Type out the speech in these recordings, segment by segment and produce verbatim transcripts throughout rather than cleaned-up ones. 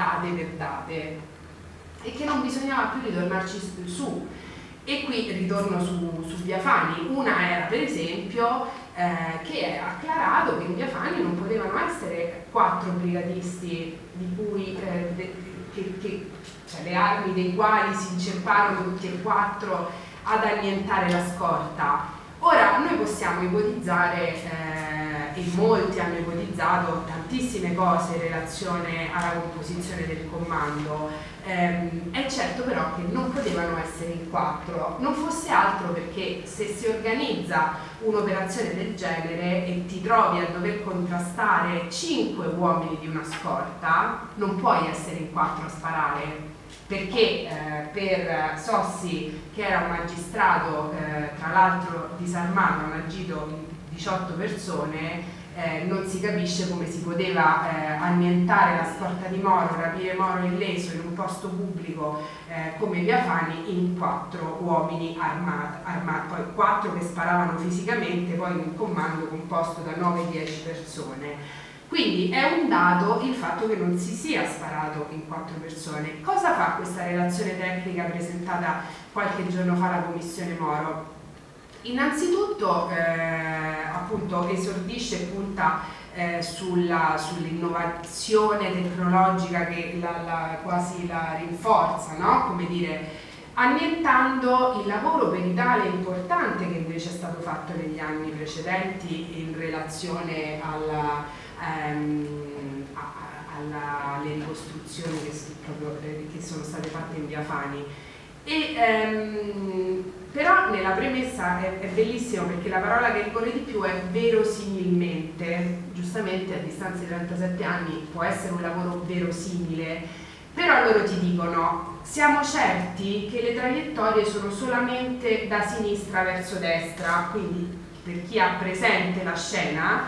date per date e che non bisognava più ritornarci su. E qui ritorno su, su Via Fani. Una era per esempio eh, che ha acclarato che in Via Fani non potevano essere quattro brigatisti di cui eh, de, che, che, cioè, le armi dei quali si incepparono tutti e quattro ad annientare la scorta. Ora noi possiamo ipotizzare, eh, e molti hanno ipotizzato tantissime cose in relazione alla composizione del comando, ehm, è certo però che non potevano essere in quattro, non fosse altro perché se si organizza un'operazione del genere e ti trovi a dover contrastare cinque uomini di una scorta, non puoi essere in quattro a sparare. Perché eh, per Sossi, che era un magistrato eh, tra l'altro disarmato, hanno agito diciotto persone, eh, non si capisce come si poteva eh, annientare la scorta di Moro, rapire Moro illeso in un posto pubblico eh, come Via Fani in quattro uomini armati, armati, poi quattro che sparavano fisicamente, poi un comando composto da nove dieci persone. Quindi è un dato il fatto che non si sia sparato in quattro persone. Cosa fa questa relazione tecnica presentata qualche giorno fa alla Commissione Moro? Innanzitutto eh, appunto esordisce e punta eh, sull'innovazione tecnologica che la, la, quasi la rinforza, no? Come dire, annientando il lavoro peritale importante che invece è stato fatto negli anni precedenti in relazione alla Ehm, alle ricostruzioni che, proprio, che sono state fatte in Via Fani. E, ehm, però nella premessa è, è bellissimo perché la parola che ricorre di più è verosimilmente. Giustamente a distanza di trentasette anni può essere un lavoro verosimile, però loro ti dicono siamo certi che le traiettorie sono solamente da sinistra verso destra, quindi per chi ha presente la scena,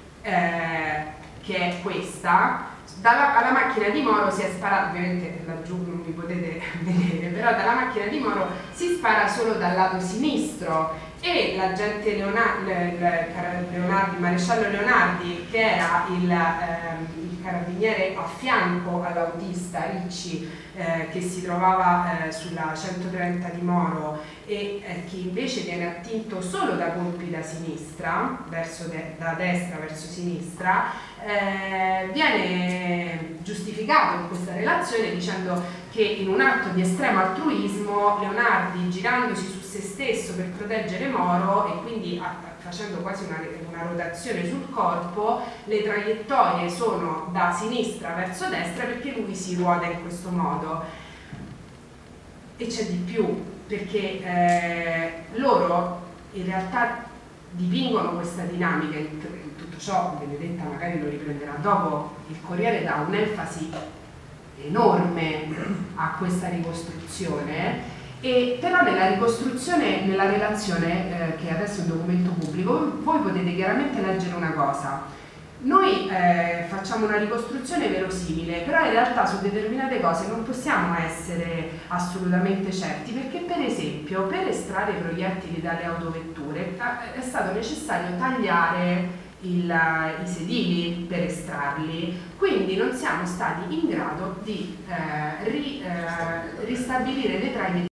Eh, che è questa, dalla, alla macchina di Moro si è sparato, ovviamente laggiù non mi potete vedere, però dalla macchina di Moro si spara solo dal lato sinistro e l'agente Leonardi, Leonardi, il maresciallo Leonardi, che era il, ehm, il carabiniere a fianco all'autista Ricci, eh, che si trovava eh, sulla centotrenta di Moro e eh, che invece viene attinto solo da colpi da sinistra, verso de da destra verso sinistra, eh, viene giustificato in questa relazione dicendo che in un atto di estremo altruismo Leonardi, girandosi su se stesso per proteggere Moro e quindi facendo quasi una, una rotazione sul corpo, le traiettorie sono da sinistra verso destra perché lui si ruota in questo modo. E c'è di più, perché eh, loro in realtà dipingono questa dinamica in, in tutto ciò. Benedetta magari lo riprenderà dopo. Il Corriere dà un'enfasi enorme a questa ricostruzione. E però nella ricostruzione, nella relazione, eh, che adesso è un documento pubblico, voi potete chiaramente leggere una cosa. Noi eh, facciamo una ricostruzione verosimile, però in realtà su determinate cose non possiamo essere assolutamente certi, perché per esempio per estrarre i proiettili dalle autovetture è stato necessario tagliare il, i sedili per estrarli, quindi non siamo stati in grado di eh, ri, eh, ristabilire le traiettorie